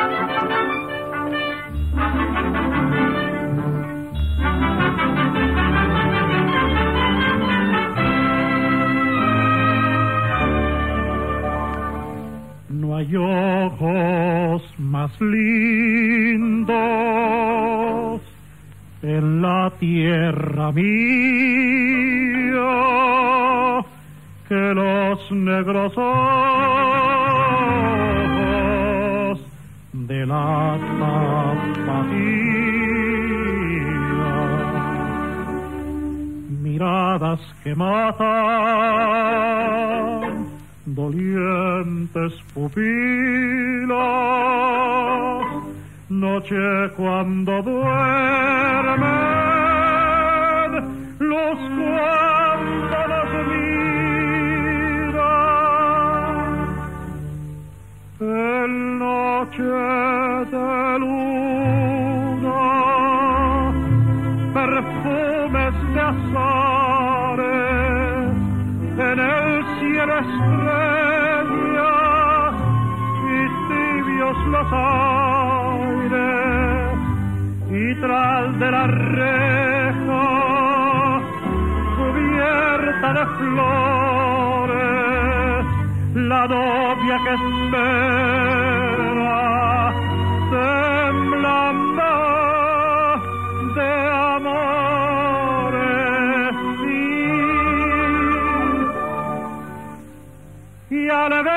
No hay ojos más lindos en la tierra mía que los negros ojos de la Tapatía. Miradas que matan, dolientes pupilas, noche cuando duermen, los cuando nos miran, en noche de luna, perfumes de azares, en el cielo estrellas y tibios los aires, y tras de la reja cubierta de flores, la novia que espera temblando de amores, y al ver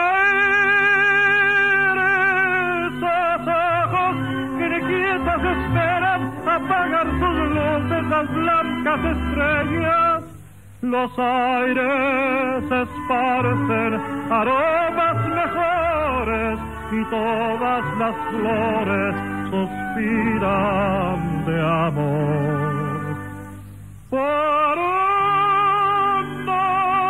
esos ojos que quietos esperan apagar sus luces las blancas estrellas, los aires esparcen aromas mejores y todas las flores suspiran de amor. Por hondo,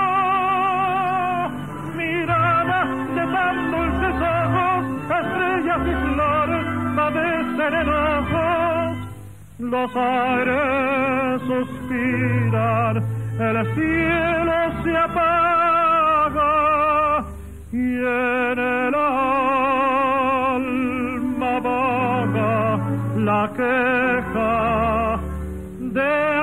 miradas de tan dulces ojos, estrellas y flores padecen enojos, los aires suspiran, el cielo se apaga y en el alma vaga la queja de